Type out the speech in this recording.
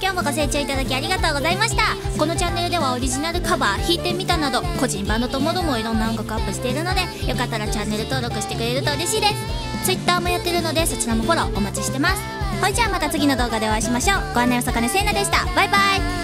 今日もご清聴いただきありがとうございました。このチャンネルではオリジナルカバー、弾いてみたなど個人バンドともどもいろんな音楽アップしているので、よかったらチャンネル登録してくれると嬉しいです。 Twitter もやってるのでそちらもフォローお待ちしてます。ほいじゃあまた次の動画でお会いしましょう。ご案内は坂根せいなでした。バイバイ。